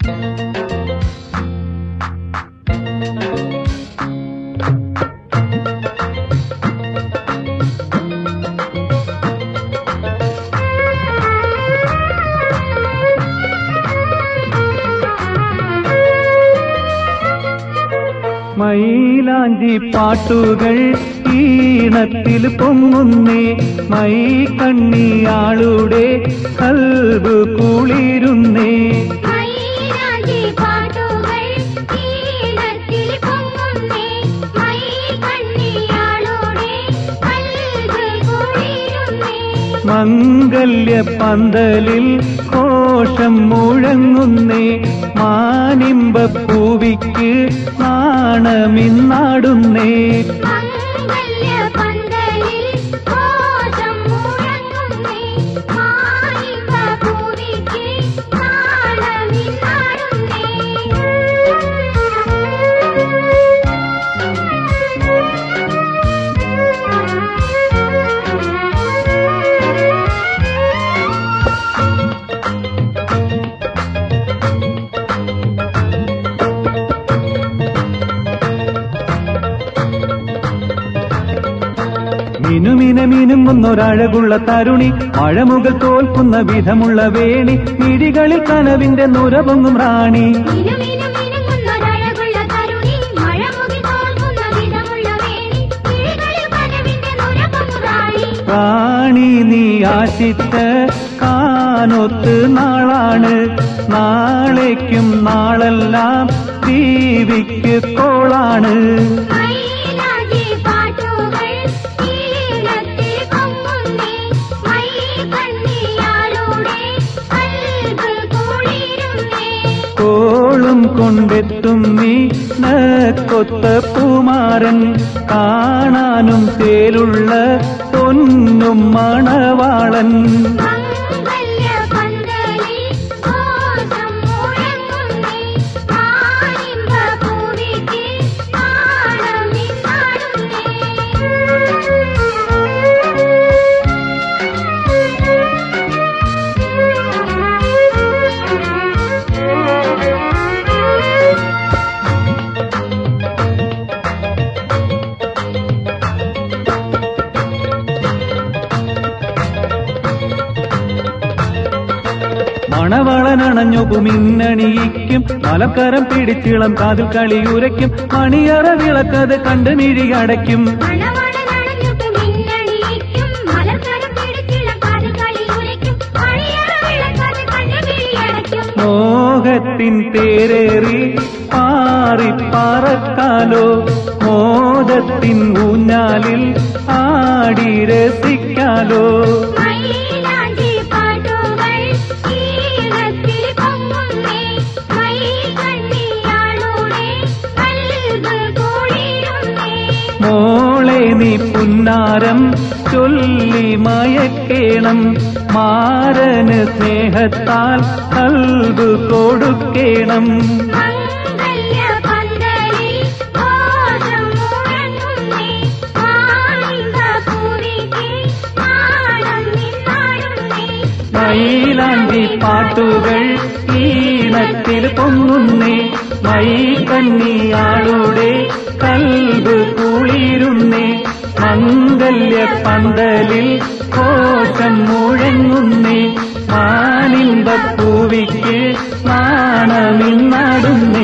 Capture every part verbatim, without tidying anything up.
മൈലാഞ്ചി പാട്ടുകൾ ഈണത്തിൽ പൊങ്ങുന്നേ, മൈ കണ്ണിയാളുടെ കൽബ് കുളിരുന്നേ. മൈലാഞ്ചി പാട്ടുകൾ ഈണത്തിൽ പൊങ്ങുന്നേ, മൈ കണ്ണിയാളുടെ കൽബ് കുളിരുന്നേ. മംഗല്യ പന്തലിൽ ഘോഷം മുഴങ്ങുന്നേ, മാനിമ്പ പൂവിക്ക് നാണമിന്നാടുന്നേ. മംഗല്യ പന്തലിൽ ഘോഷം മുഴങ്ങുന്നേ, മാനിമ്പ പൂവിക്ക് നാണമിന്നാടുന്നേ. മിനുമിന മിനുങ്ങുന്നൊരഴകുള്ള തരുണി, മഴമുകൾ തോൽക്കുന്ന വിധമുള്ള വേണി, മിഴികളിൽ കനവിന്റെ നുരപൊങ്ങും റാണി. റാണി നീ ആശിച്ച കാനൊത്ത് നാളാണ്, നാളേക്കും നാളെല്ലാം ദീവിക്ക് കോളാണ്. കോളും കൊണ്ടെത്തും നീ നക്കൊത്ത പൂമാരൻ, കാണാനും തേലുള്ള പൊന്നും മണവാളൻ. മണവളനണഞ്ഞൊപ്പു മിന്നണിയിക്കും, മലക്കരം പിടിച്ചിളം കാതിൽ കളിയുരയ്ക്കും, മണിയറ വിളക്കത് കണ്ട് മിഴിയടയ്ക്കും. മോഹത്തിൻ തേരേറി പാറിപ്പാറക്കാലോ, മോദത്തിൻ ഊഞ്ഞാലിൽ ആടി രസിക്കാലോ. മോളെ നീ പുന്നാരം ചൊല്ലി മയക്കേണം, മാരന് സ്നേഹത്താൽ കൽബ് കൊടുക്കേണം. മൈലാഞ്ചി പാട്ടുകൾ ഈണത്തിൽ പൊങ്ങുന്നേ, മൈ കണ്ണിയാളുടെ കൽബ് കുളിരുന്നേ. മംഗല്യ പന്തലിൽ ഘോഷം മുഴങ്ങുന്നേ, മാനിമ്പ പൂവിക്ക് നാണമിന്നാടുന്നേ.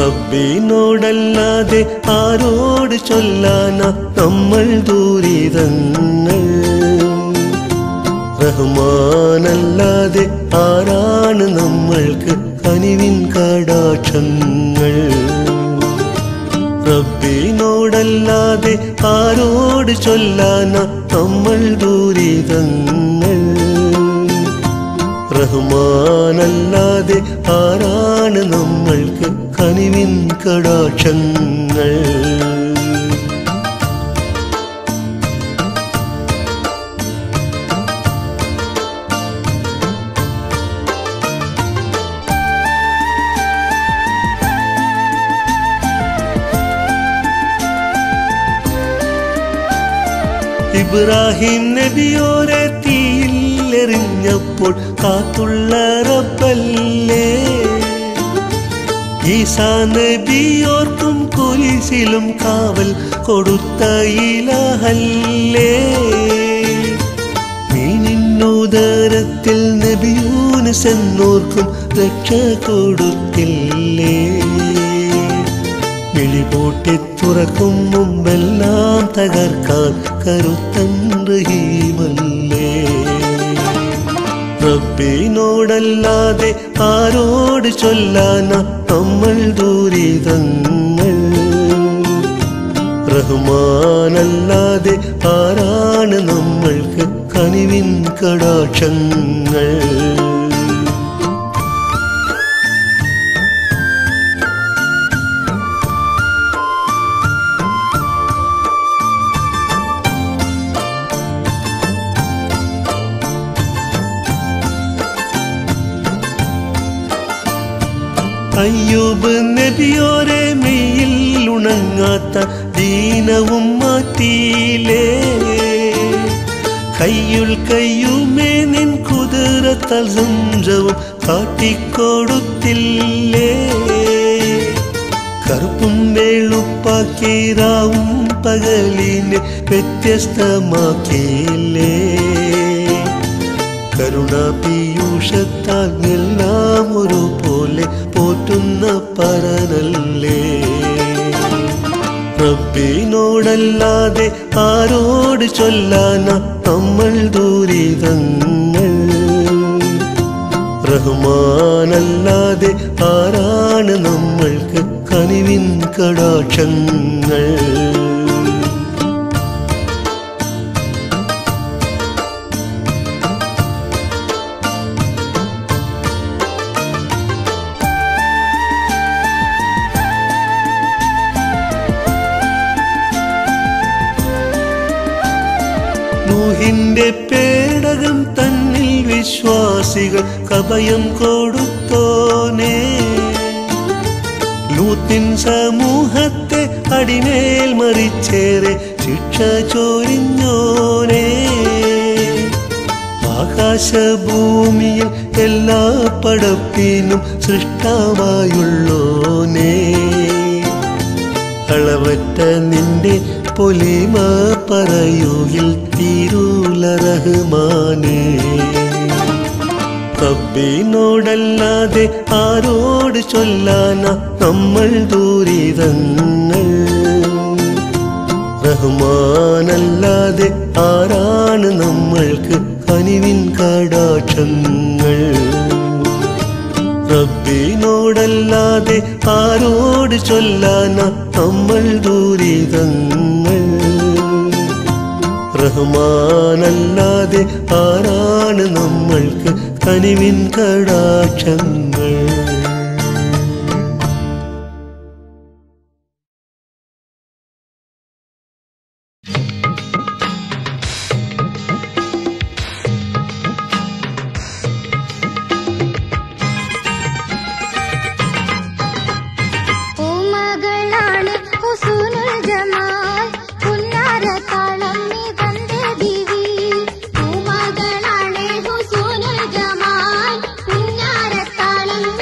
റബ്ബിനോടല്ലാതെ ആരോട് ചൊല്ലാന നമ്മൾ ദുരിതങ്ങൾ. റഹ്മാനല്ലാതെ ആരാണ് നമ്മൾക്ക് കനിവിൻ കടാക്ഷങ്ങൾ. റബ്ബിനോടല്ലാതെ ആരോട് ചൊല്ലാന നമ്മൾ ദുരിതങ്ങൾ. റഹ്മാനല്ലാതെ ആരാണ് നമ്മൾക്ക് കനിവിൻ കടാക്ഷങ്ങൾ. ഇബ്രാഹിം നബിയോരെ തീയിലെറിഞ്ഞപ്പോൾ കാത്തുള്ള റബ്ബല്ലേ. ഈസാ നബിയോർക്കും കുരിശിലും കാവൽ കൊടുത്ത ഇലാഹല്ലേ. മീനിന്നുദരത്തിൽ നബിയൂനുസ് എന്നോർക്കും രക്ഷ കൊടുത്തില്ലേ. മിഴിപൂട്ടി തുറക്കും മുമ്പെല്ലാം തകർക്കാൻ കരുത്തൻ റഹീമല്ലേ. റബ്ബിനോടല്ലാതെ ആരോട് ചൊല്ലാന നമ്മൾ ദുരിതങ്ങൾ. റഹ്മാനല്ലാതെ ആരാണ് നമ്മൾക്ക് കനിവിൻ കടാക്ഷങ്ങൾ. അയ്യൂബ് നബിയോരെ മെയ്യിൽ ഉണങ്ങാത്ത ദീനവും മാറ്റിയില്ലേ. കയ്യുൽ കയ്യുമേ നിൻ കുതിരത്താൽ സംജവും കാട്ടിക്കൊടുത്തില്ലേ. കറുപ്പും വെളുപ്പാക്കി രാവും പകലിനെ വ്യത്യസ്തമാക്കിയില്ലേ. കരുണാപീയൂഷത്താൽ എല്ലാം ഒരുപോലെ പോറ്റുന്ന പരനല്ലേ. റബ്ബിനോടല്ലാതെ ആരോട് ചൊല്ലാന നമ്മൾ ദുരിതങ്ങൾ. റഹ്മാനല്ലാതെ ആരാണ് നമ്മൾക്ക് കനിവിൻ കടാക്ഷങ്ങൾ. നൂഹിന്റെ പേടകം തന്നിൽ വിശ്വാസികൾ കഭയം കൊടുത്തോനേ. ലൂത്തിൻ സമൂഹത്തെ അടിമേൽ മറിച്ചേറെ ശിക്ഷ ചൊരിഞ്ഞോനേ. ആകാശഭൂമിയിൽ എല്ലാ പടപ്പിനും സൃഷ്ടാവായുള്ളോനേ. അളവറ്റ നിന്റെ പൊലിമ പറയുകിൽ തീരൂല റഹ്മാനേ. റബ്ബിനോടല്ലാതെ ആരോട് ചൊല്ലാന നമ്മൾ ദുരിതങ്ങൾ. റഹ്മാനല്ലാതെ ആരാണ് നമ്മൾക്ക് കനിവിൻ കടാക്ഷങ്ങൾ. റബ്ബിനോടല്ലാതെ ആരോട് ചൊല്ലാന നമ്മൾ ദുരിതങ്ങൾ. റഹ്മാനല്ലാതെ ആരാണ് നമ്മൾക്ക് കനിവിൻ കടാക്ഷങ്ങൾ. പൂമകളാണ് ഹുസൂനുൽ ജമാൽ പുന്നാരത്താളം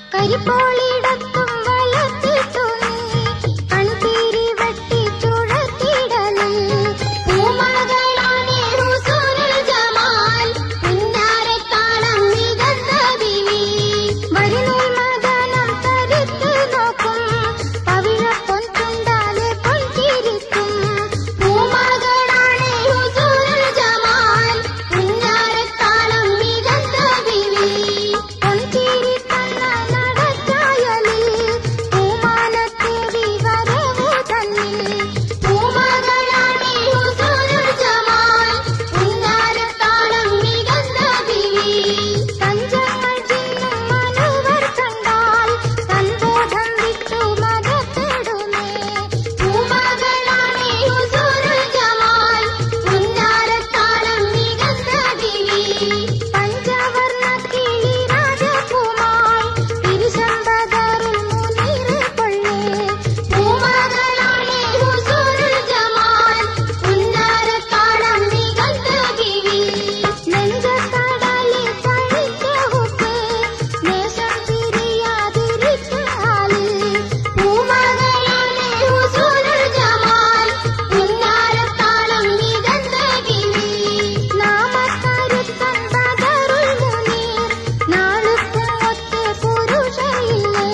കരിപ്പോളിടത്തും വളർത്തിട്ടു നീ കൺതീരി വെട്ടി ചുഴത്തിടലിൽ പൂമകളാണേ ഹുസൂനുൽ ജമാൽ പിന്നാരത്താളം മികച്ച ബിവി വരിനൂൽ മദനം തരിത്ത് നോക്കും പവിഴപ്പൊൻ ചുണ്ടാലെ പൊൻകിരിക്കും പൂമകളാണേ ഹുസൂനുൽ ജമാൽ പിന്നാരത്താളം മികച്ച ബിവി പൊൻകിരി തന്ന നടച്ചായലിൽ പൂമാനത്തേവി വരവു തന്നിൽ പൂമകളാണേ ഹുസൂനുൽ ജമാൽ പിന്നാരത്താളം മികച്ച ബിവി തഞ്ചങ്ങൾ ചിന്നും മനുവർ കണ്ടാൽ തൻബോധം വിട്ടു മതപ്പെടുമേ പൂമകളാണേ ഹുസൂനുൽ ജമാൽ പിന്നാരത്താളം മികച്ച ബിവി പഞ്ചവർണ്ണ കിളി രാജകുമാർ തിരുശമ്പകരുൾ മുനീറ് കൊള്ളേ പൂമകളാണേ ഹുസൂനുൽ ജമാൽ പിന്നാരത്താളം മികച്ച ബിവി നെഞ്ചത്തടലി പഴിച്ച ഹുക്ക് നേശം പിരിയാതിരിച്ച ആളിൽ പൂമകളാണേ ഹുസൂനുൽ ജമാൽ പിന്നാരത്താളം മികച്ച ബിവി നാമക്കരുത്തൻ ബദറുൽ മുനീർ നാളുക്കും ഒത്ത് പുരുഷയില്ലേ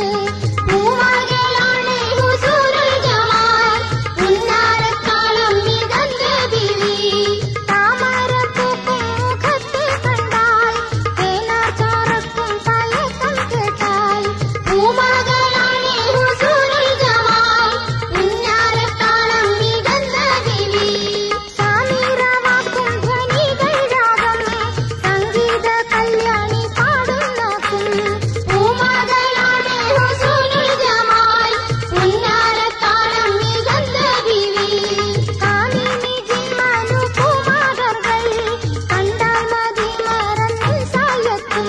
പൂമകളാണേ ഹുസൂനുൽ ജമാൽ പിന്നാരത്താളം മികച്ച ബിവി താമരപ്പൂക്കും മുഖത്ത് കണ്ടാൽ തേനാർ ചോറക്കും തയക്കം കേട്ടാൽ പൂമകളാണേ ഹുസൂനുൽ ജമാൽ പിന്നാരത്താളം മികച്ച ബിവി സാമീരവാക്കും ധ്വനികൾ രാഗം സംഗീത കല്യാണി പാടും നോക്കും പൂമകളാണേ ഹുസൂനുൽ ജമാൽ പിന്നാരത്താളം മികച്ച ബിവി കാമിനി ജിമ്മനു പൂമാകർകൾ കണ്ടാൽ മതി മറന്നിൽ സായത്തും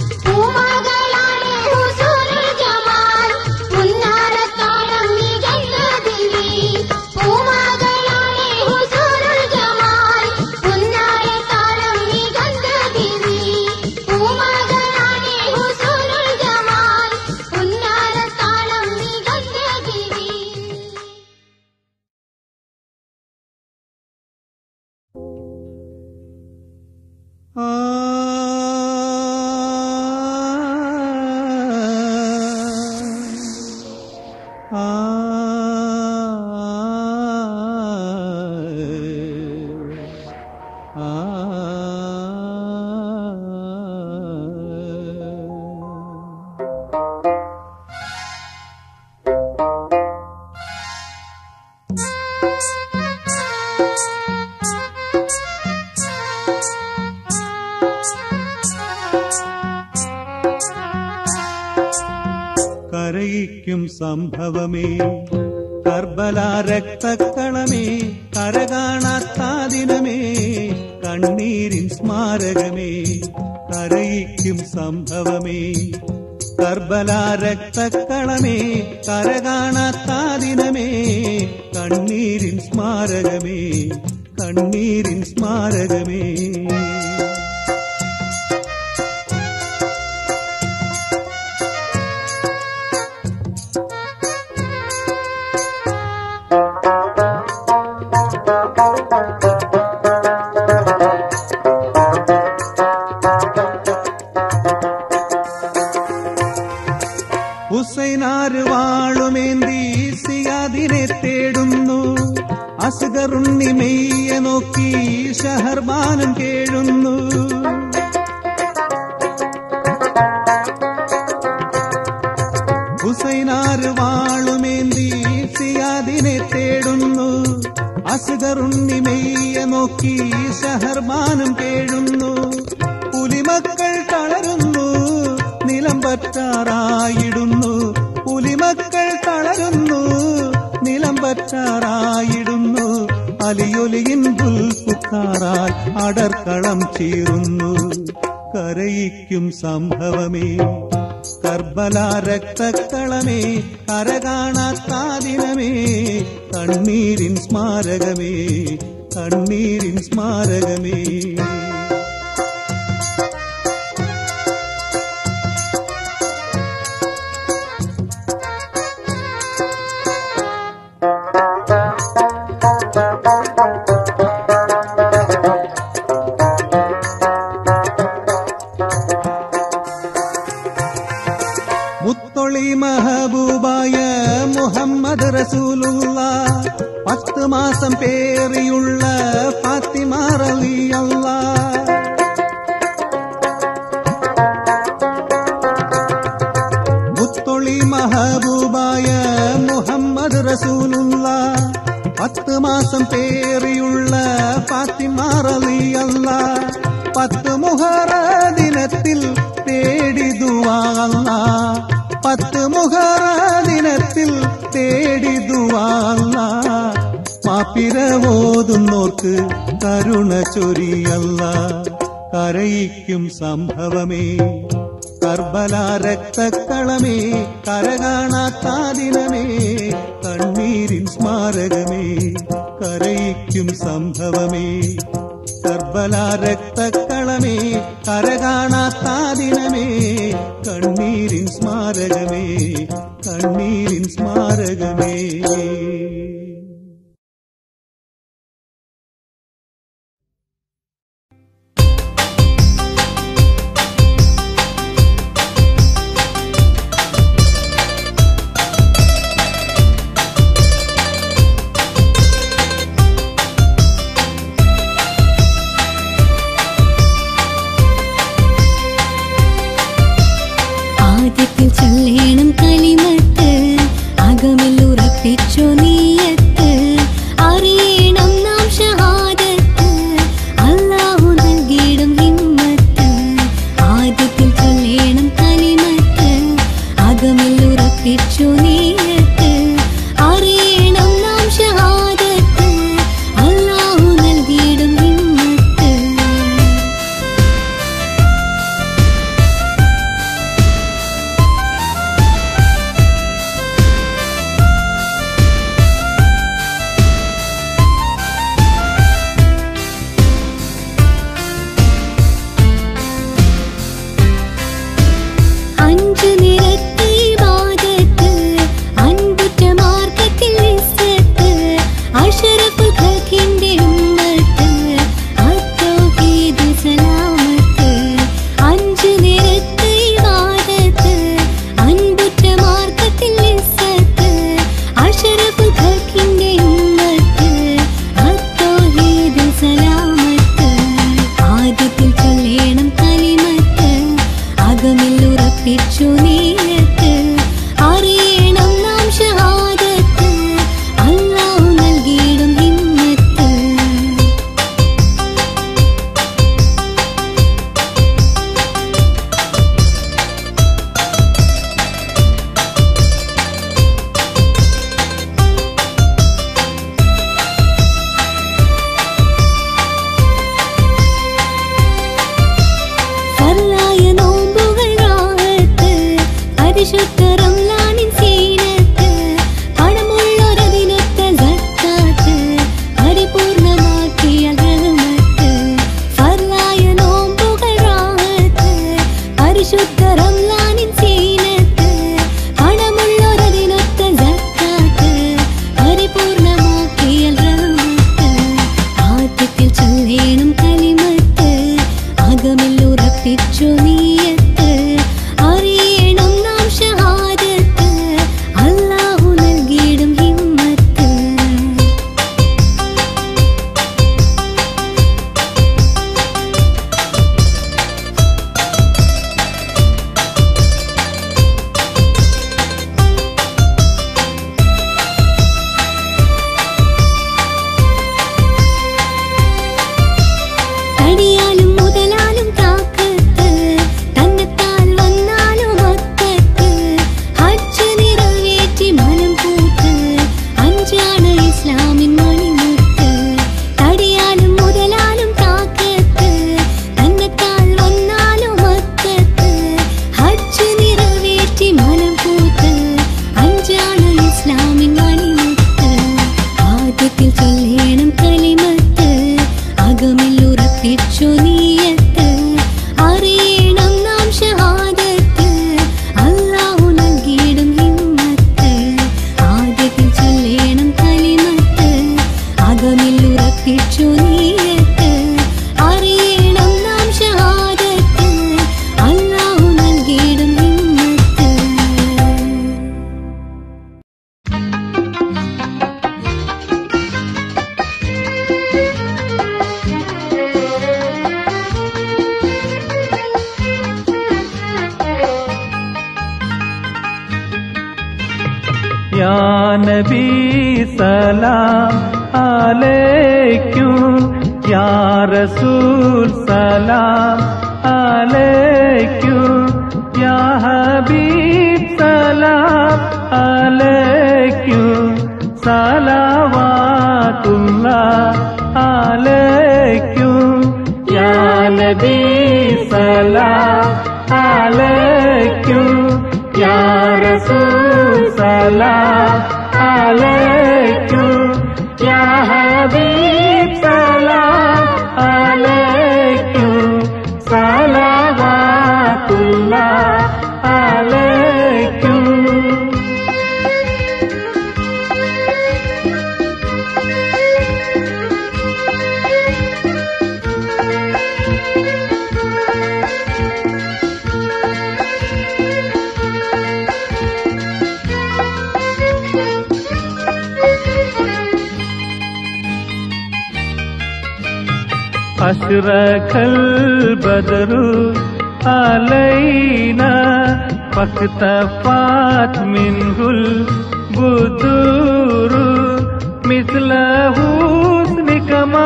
പൂമകളാണേ ഹുസൂനുൽ ജമാൽ പിന്നാരത്താളം മികച്ച ബിവി പൂമകളാണേ ഹുസൂനുൽ ജമാൽ പിന്നാരത്താളം മികച്ച ബിവി പൂമകളാണേ ഹുസൂനുൽ ജമാൽ പിന്നാരത്താളം മികച്ച ബിവി ആ ആ കരയിക്കും സംഭവമേ കർബല രക്തക്കളമേ കരകാണാത്താദിനമേ കണ്ണീരിൻ സ്മാരകമേ കരയിക്കും സംഭവമേ കർബല രക്തക്കളമേ കരകാണാത്താദിനമേ കണ്ണീരിൻ സ്മാരകമേ കണ്ണീരിൻ സ്മാരകമേ ഹുസൈനാറ് വാളുമേന്തി സിയാദിനെ തേടുന്നു അസ്ഗറുണ്ണി മെയ്യെ നോക്കി ഷഹർബാനം കേഴുന്നു ഹുസൈനാറ് വാളുമേന്തി സിയാദിനെ തേടുന്നു അസ്ഗറുണ്ണി മെയ്യെ നോക്കി ഷഹർബാനം കേഴുന്നു പുലിമക്കൾ തളരുന്നു നിലം പറ്റാറായിടുന്നു പുലിമക്കൾ തളരുന്നു നിലം പറ്റാറായിടുന്നു അലിയൊലിയിൻ പുൽപ്പുക്കാറാൽ അടർക്കളം ചീറുന്നു കരയിക്കും സംഭവമേ കർബല രക്തക്കളമേ കരകാണാത്താദിനമേ കണ്ണീരിൻ സ്മാരകമേ കണ്ണീരിൻ സ്മാരകമേ മുത്തൊളി മഹബൂബായ മുഹമ്മദ് റസൂലുള്ള പത്ത് മാസം പേറിയുള്ള ഫാത്തിമ റളിയല്ലാഹ് മുത്തൊളി മഹബൂബായ മുഹമ്മദ് റസൂലുള്ള പത്ത് മാസം പേറിയുള്ള ഫാത്തിമ റളിയല്ലാഹ് പത്ത് മുഹറ ദിനത്തിൽ തേടി ദുആ അല്ലാഹ് പത്ത് മുഹറ ദിനത്തിൽ തേടി ദുആ അല്ലാഹ് മാപ്പിരവോതുന്നോർക്ക് കരുണ ചൊരിയല്ലാഹ് കരയിക്കും സംഭവമേ കർബല രക്തക്കളമേ കരകാണാത്ത ദിനമേ കണ്ണീരിൻ സ്മാരകമേ കരയിക്കും സംഭവമേ കർബല രക്തക്കളമേ കരകാണാത്ത ദിനമേ കണ്ണീരിൻ സ്മാരകമേ കണ്ണീരിൻ സ്മാരകമേ ചൊല്ലേണം കലിമത്ത് അകമില്ലുറപ്പിച്ചു നീയത്ത് അറിയണം നാം ഷഹാദത്ത് അല്ലാഹു നൽകിയിടും ഹിമ്മത്ത് ആദ്യത്തിൽ ചൊല്ലേണം കലിമത്ത് അകമില്ലുറപ്പിച്ചു നീയത്ത് അറിയണം നാം ഷഹാദത്ത് അല്ലാഹു നൽകിയിടും ഹിമ്മത്ത് അഞ്ചു നിരത്തി ഇബാദത്ത് या नबी सलाम अलैकुम, या रसूल सलाम अलैकुम, या हबीब सलाम अलैकुम, सलावातुल्लाह अलैकुम, या नबी सलाम अलैकुम, या रसूल सलाम अलैकुम, या हबीब सलाम अलैकुम, सलावातुल्लाह अलैकुम। अशरकल बदरु अलैना फख्तफात मिनहुल बुदुरु, मिस्ल हुस्निका मा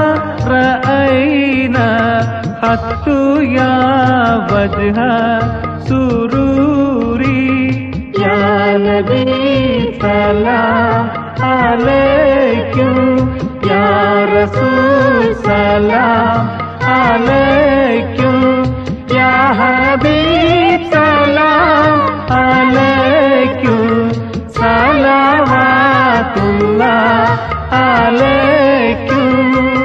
रअयना हत्तु या वजहा सुरूरी, या नबी सलाम अलैकुम, या रसूल सलाम अलैकुम, या हबीब सलाम अलैकुम, सलावातुल्लाह अलैकुम।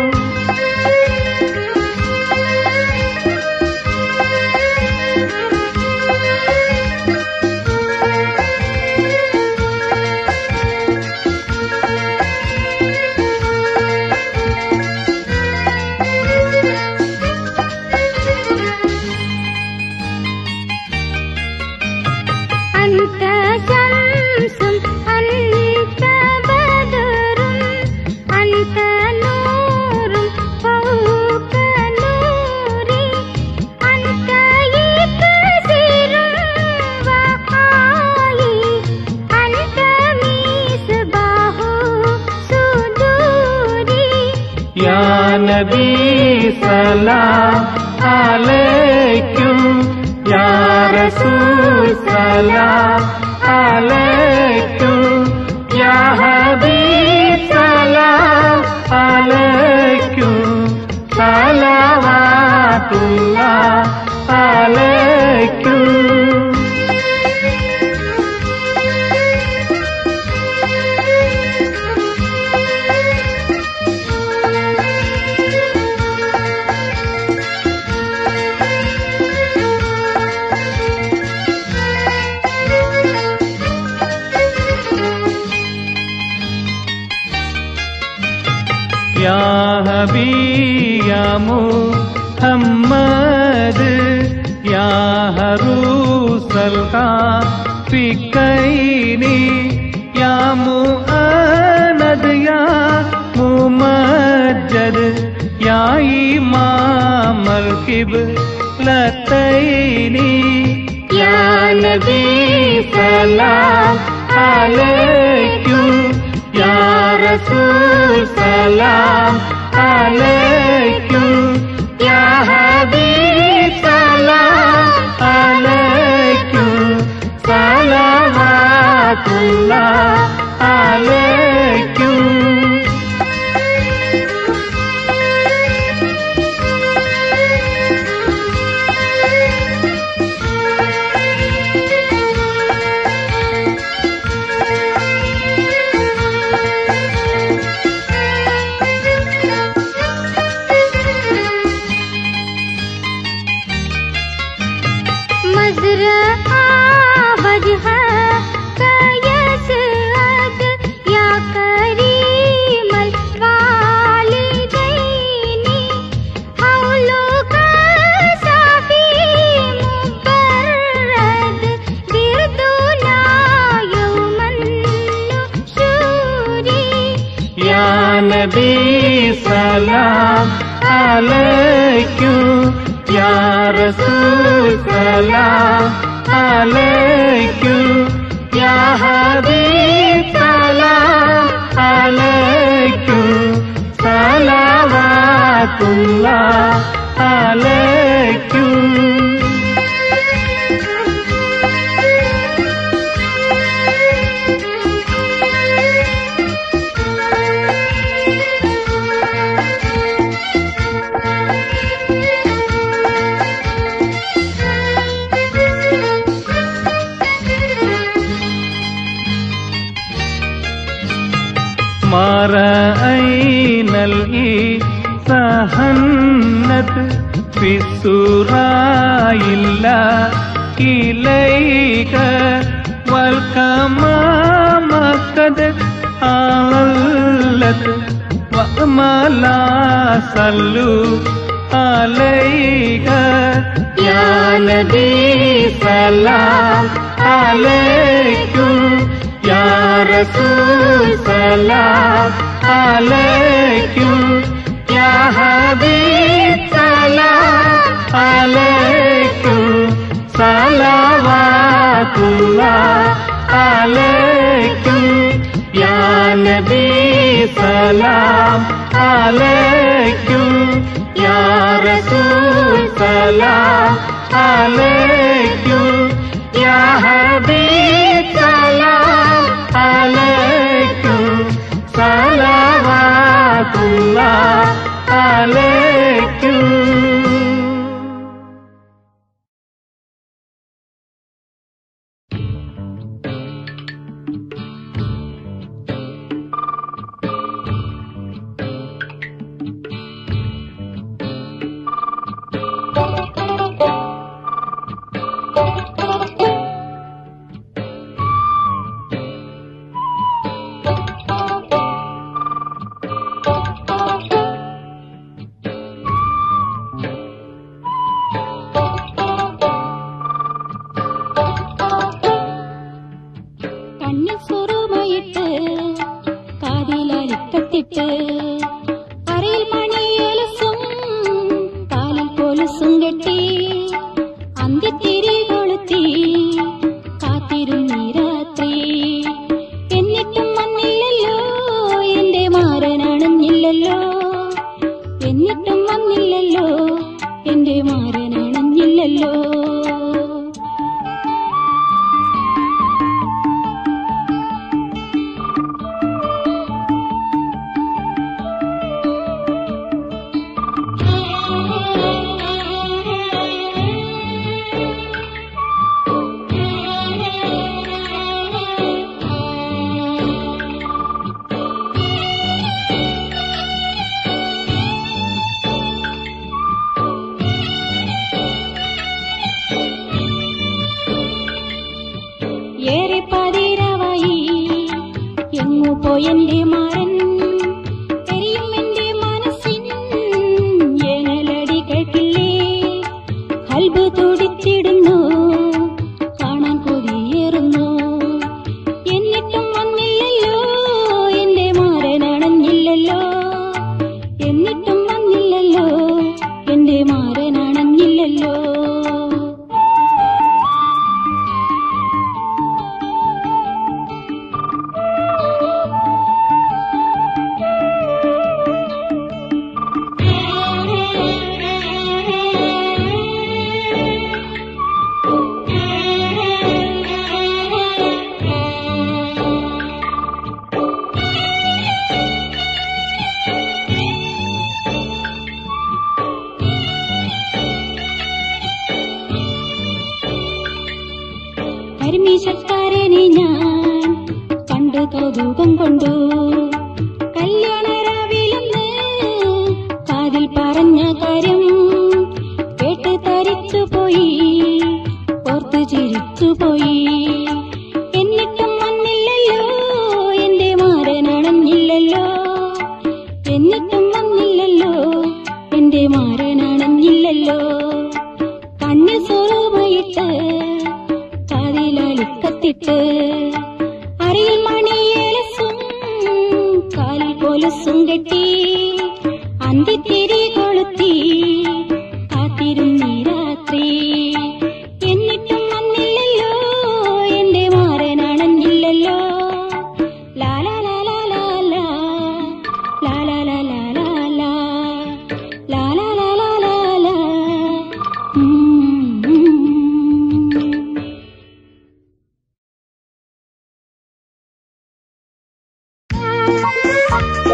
अन्त शम्सुन अन्त बदरुन अन्त नूरुन फौक नूरी, अन्त इक्सिरुन वहाई, अन्त मिस्बाहु सुदूरी, या नबी सलाम अलैकुम, या रसूल सलाम अलैकुम, या हबीब सलाम अलैकुम, सलावातुल्लाह अलैकुम। या हबी या मुहम्मद, या हरूसल काफिकैनी, या मुअनद या मुमज्जद, या इमामल किबलतैनी, या नबी सलाम अलैकुम, या रसूल सलाम अलैकुम, या हबीब सलाम अलैकुम, सलावातुल्लाह अलैकुम। मज़रआ वजह का यसअद, या करीमल वालिदैनी, हौलो का साफी मुबर्रद, बिरदुना यौमन नुशूरी, या नबी सलाम अलैकुम, या रसूल सलाम अलैकुम, या हबीब അലയ്ക്കും. ما رأينا الإسهنة في السراء إلا إليك والكمام قد أهلت وما لا صلوا عليك يا نبي سلام عليكم يا رسول سلام عليكم يا حبيب سلام عليكم صلوات الله عليكم يا نبي سلام عليكم يا رسول سلام عليكم يا حبيب سلام عليكم صلوات الله عليكم.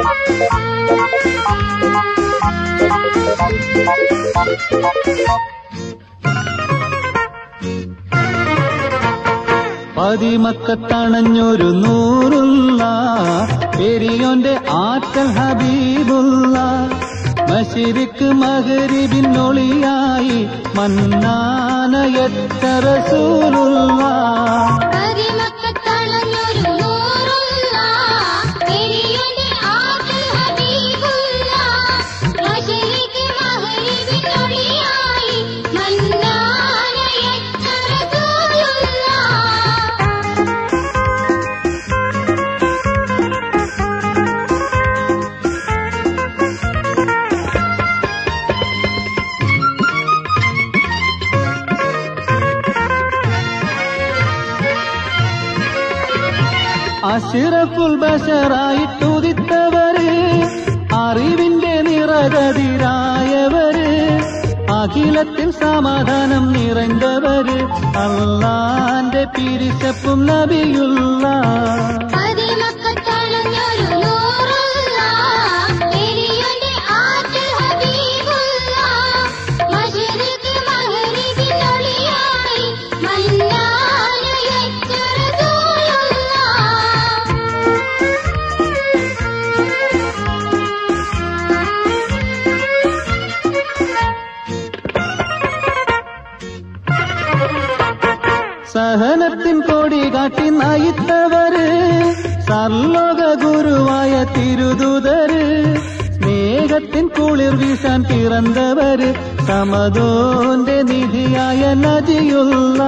പതിമക്കത്തണഞ്ഞൊരു നൂറുള്ള പെരിയോന്റെ ആറ്റൽ ഹബീബുള്ള മശരിക്ക് മഗ്രിബിനൊളിയായി മന്നാനയറ്റ റസൂലുള്ള അഷ്റഫുൽ ബശറായിട്ടുദിത്തവര് അറിവിന്റെ നിറകതിരായവര് അഖിലത്തിൽ സമാധാനം നിറഞ്ഞവര് അള്ളാന്റെ പിരിശപ്പും നബിയുള്ള സഹനത്തിൻ കൊടി കാട്ടി നയിത്തവര് സർലോക ഗുരുവായ തിരുദൂതര് സ്നേഹത്തിൻ കുളിർ വീശാൻ പിറന്നവര് സമദോന്റെ നിധിയായ നദിയുള്ള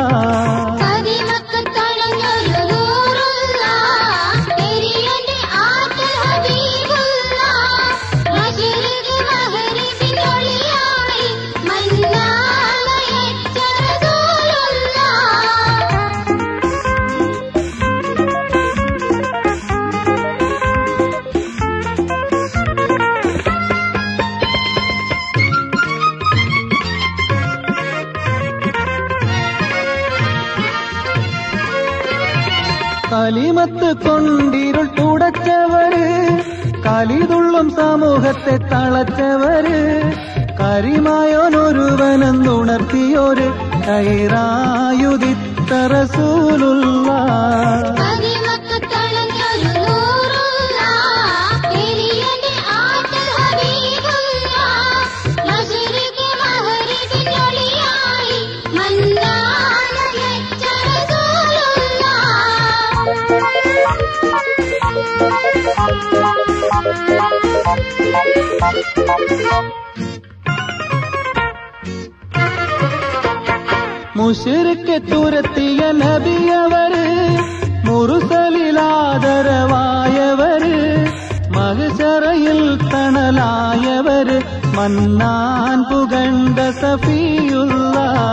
കലിമത്ത് കൊണ്ടിരുൾ തുടച്ചവര് കലിതുള്ളും സമൂഹത്തെ തളച്ചവര് കരിമായോനൊരുവനെന്നുണർത്തിയൊരു കൈറായുദിത്ത റസൂലുള്ള മുശ്രിക്ക് തുരത്തിയ നബിയവര് മുർസലിലാദരവായവര് മഹ്ശറയിൽ തണലായവര് മന്നാൻ പുകണ്ട സഫിയുള്ള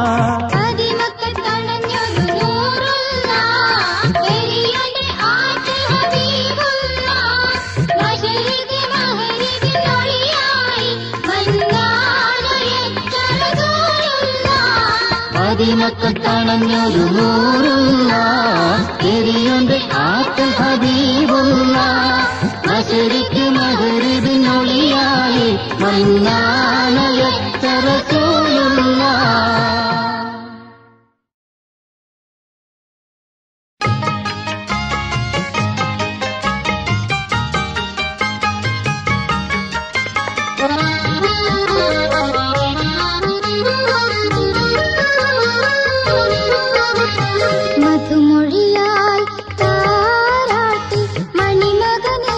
മദീനക്കത്തണഞ്ഞൊരു നൂറുള്ള പെരിയോന്റെ ആറ്റൽ ഹബീബുള്ള മശരിക്ക് മഗ്രിബിനൊളിയായി മന്നാനയറ്റ റസൂലുള്ള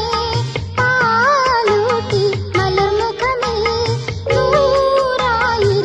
മണിമകനെ പാലൂട്ടി മലർമുഖമേ നൂറായി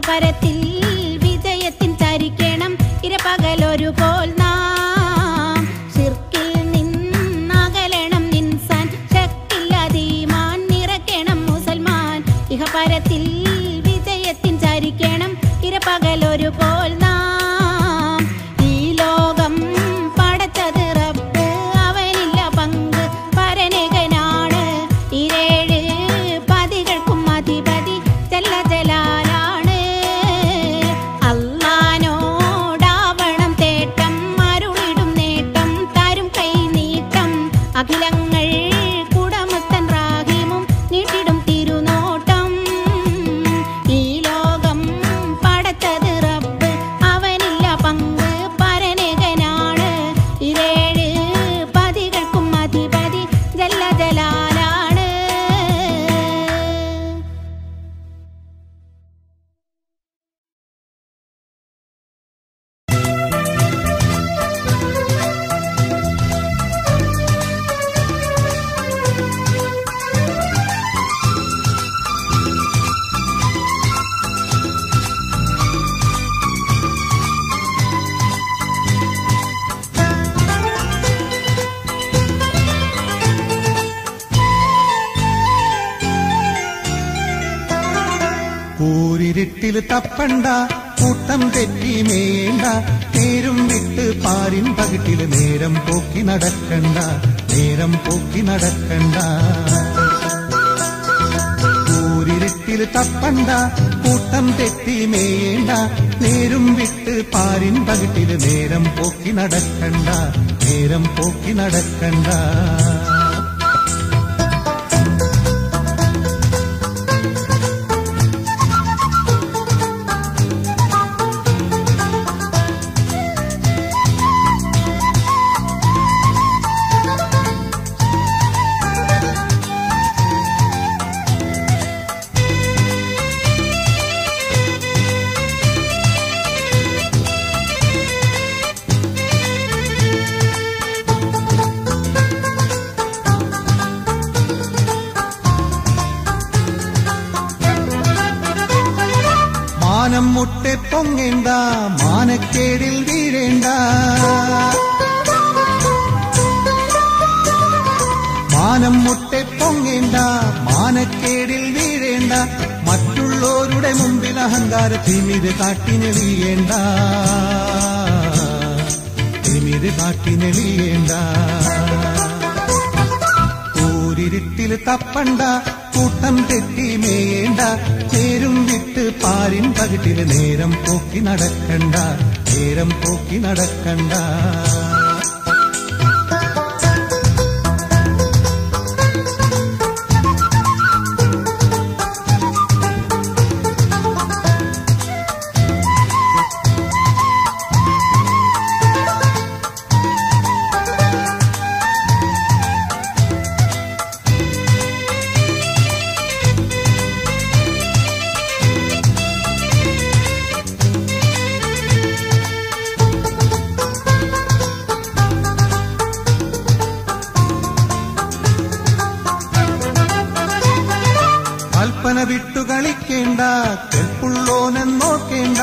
ഇഹപരത്തിൽ വിജയത്തിൻ ചരിക്കണം ഇരപകലൊരു പോൽ നാം ശിർക്കിൽ നിന്നകലണം ഇൻസാൻ ശക്കില്ലതീമാൻ നിറക്കണം മുസൽമാൻ ഇഹപരത്തിൽ വിജയത്തിൻ ചരിക്കണം ഇരപകലൊരു പോൽ നാം ഈ ലോകം പടച്ചത് റബ്ബ് അവനില്ല പങ്ക് പരനേകനാണ് ഇരേഴ് പതികൾക്കും അധിപതി ജല്ല ജലാലാണ് അല്ലാനോടാവണം തേട്ടം അരുളിടും നേട്ടം തരും കൈ നീട്ടം അഖിലങ്ങൾ കുടമത്തൻ റാഹിമും നീട്ടിടും തിരുനോട്ടം ഈ ലോകം പടച്ചത് റബ്ബ് അവനില്ല പങ്ക് പരനേകനാണ് ഇരേഴ് പതികൾക്കും അധിപതി ജല്ല ജലാലാണ്. കൂരിരുട്ടില് തപ്പണ്ട കൂട്ടം തെറ്റി മേണ്ട നേരും വിട്ട് പാരിൻ പകിട്ടില് നേരം പോക്കി നടക്കണ്ട നേരം പോക്കി നടക്കണ്ട കൂരിരുട്ടില് തപ്പണ്ട കൂട്ടം തെറ്റി മേണ്ട നേരും വിട്ട് പാരിൻ പകിട്ടില് നേരം പോക്കി നടക്കണ്ട നേരം പോക്കി നടക്കണ്ട മാനം മുട്ടെ പൊങ്ങേണ്ട മാനക്കേടിൽ വീഴേണ്ട മാനം മുട്ടെ പൊങ്ങേണ്ട മാനക്കേടിൽ വീഴേണ്ട മറ്റുള്ളവരുടെ മുമ്പിൽ അഹങ്കാര തിമിര് കാട്ടിനെളിയേണ്ട തിമിര് കാട്ടിനെളിയേണ്ട കൂരിരുട്ടിൽ തപ്പണ്ട കൂട്ടം തെറ്റി മേയേണ്ട നേരും വിട്ട് പാരിൻ പകിട്ടില് നേരം പോക്കി നടക്കണ്ട നേരം പോക്കി നടക്കണ്ട കൽപ്പന വിട്ടു കളിക്കേണ്ട കെൽപ്പുള്ളോനെന്നോക്കേണ്ട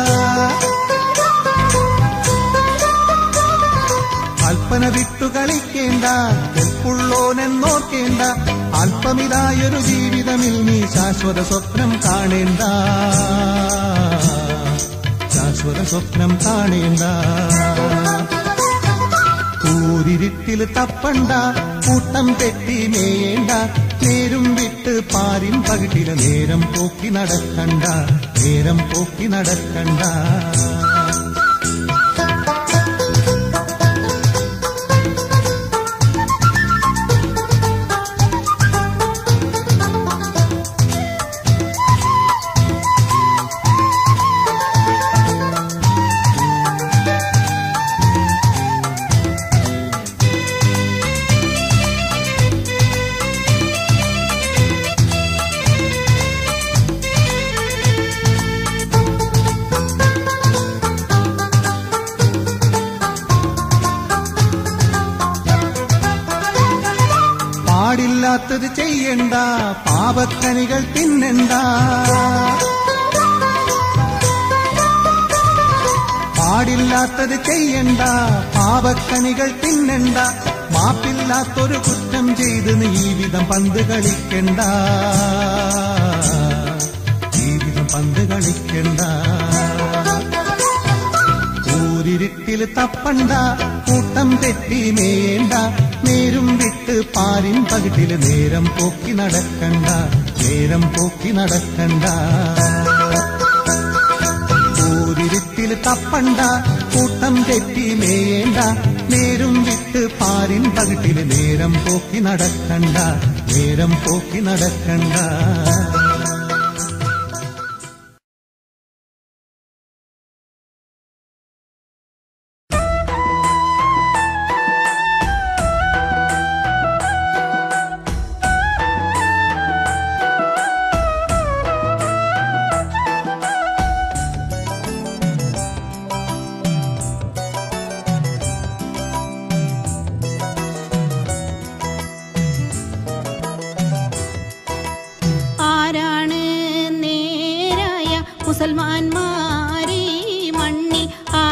കൽപ്പന വിട്ടു കളിക്കേണ്ട കെൽപ്പുള്ളോനെന്നോക്കേണ്ട അല്പമിതായൊരു ജീവിതമിൽ നീ ശാശ്വത സ്വപ്നം കാണേണ്ട ശാശ്വത സ്വപ്നം കാണേണ്ട കൂരിരുട്ടില് തപ്പണ്ട കൂട്ടം തെറ്റി മേയേണ്ട നേരും വിട്ട് പാരിൻ പകിട്ടില് നേരം പോക്കി നടക്കണ്ട നേരം പോക്കി നടക്കണ്ട പാടില്ലാത്തത് ചെയ്യണ്ട പാപക്കനികൾ തിന്നണ്ട പാടില്ലാത്തത് ചെയ്യണ്ട, പാപക്കണികൾ തിന്നണ്ട, മാപ്പില്ലാത്തൊരു കുറ്റം ചെയ്ത് നീ ഈ വിധം പന്ത് കളിക്കണ്ട, ഈ വിധം പന്ത് കളിക്കണ്ട. ൂരിരുട്ടില് തപ്പണ്ട, കൂട്ടം തെറ്റി മേയണ്ട, നേരും വിട്ട് പാരിൻ പകിട്ടില് നേരം പോക്കി നടക്കണ്ട, നേരം പോക്കി നടക്കണ്ട. ൂരിരുട്ടില് തപ്പണ്ട, കൂട്ടം തെറ്റി മേയണ്ട, നേരും വിട്ട് പാരിൻ പകിട്ടില് നേരം പോക്കി നടക്കണ്ട, നേരം പോക്കി നടക്കണ്ട. മുസൽമാന്മാരീ മണ്ണിൽ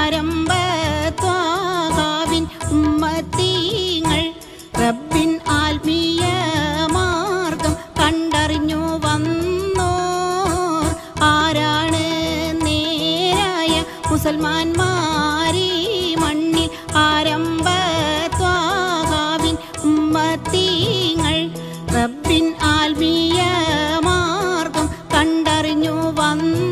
ആരംഭത്വാകാവിൻ ഉമ്മത്തീങ്ങൾ റബ്ബിൻ ആത്മീയ മാർഗം കണ്ടറിഞ്ഞു വന്നോർ ആരാണ് നേരായ മുസൽമാന്മാരീ മണ്ണിൽ ആരംഭത്വാകാവിൻ ഉമ്മത്തീങ്ങൾ റബ്ബിൻ ആത്മീയ മാർഗം കണ്ടറിഞ്ഞു വന്നു.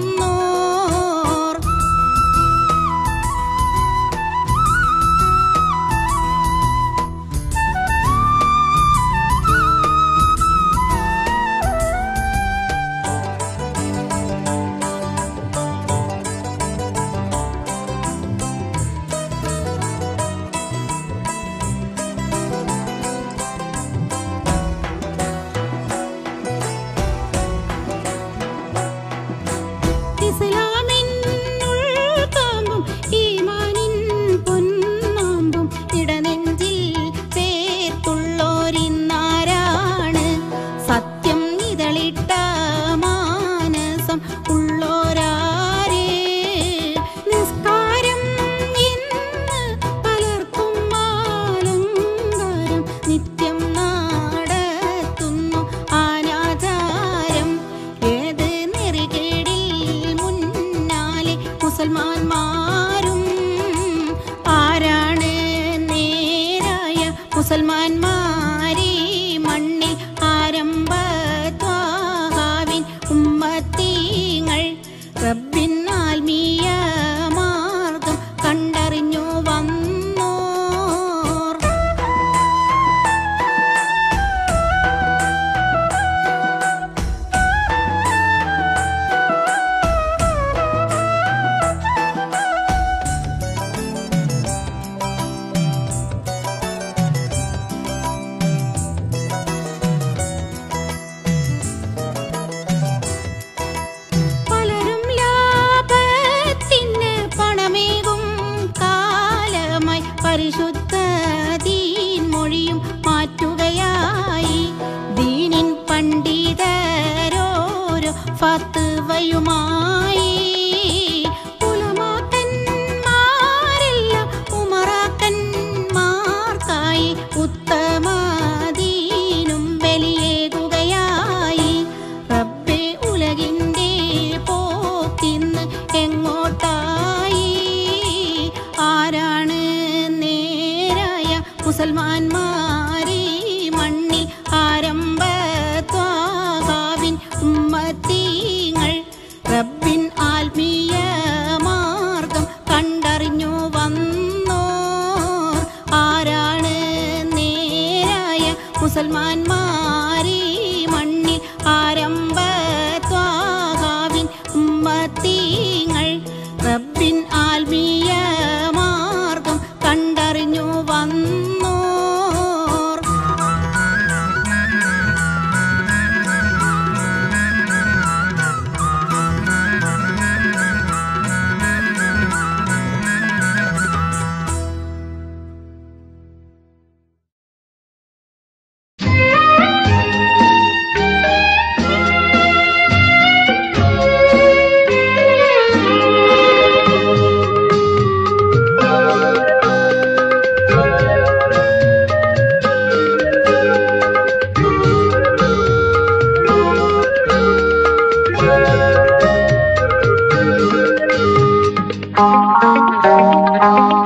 മുസൽമാന്മാരീ മണ്ണിൽ ആരംഭത്വാകാവിൻ ഉമ്മത്തീങ്ങൾ റബ്ബിൻ ആത്മീയ മാർഗം കണ്ടറിഞ്ഞു വന്നോർ. പരിശുദ്ധ ദീൻ മൊഴിയും മാറ്റുകയായി ദീനിൻ പണ്ഡിതരോരോ ഫത്വയുമായി ഉലമാക്കന്മാരെല്ലാം ഉമറാക്കന്മാർക്കായി ഉത്തമ ദീനും ബലിയേകുകയായി. റബ്ബേ ഉലകിന്റെ പോക്കിന്ന് എങ്ങോട്ടായി? ആരാണ് മുസൽമാന്മാരീ മണ്ണിൽ ആരംഭത്വാകാവിൻ ഉമ്മത്തീങ്ങൾ റബ്ബിൻ ആത്മീയ ും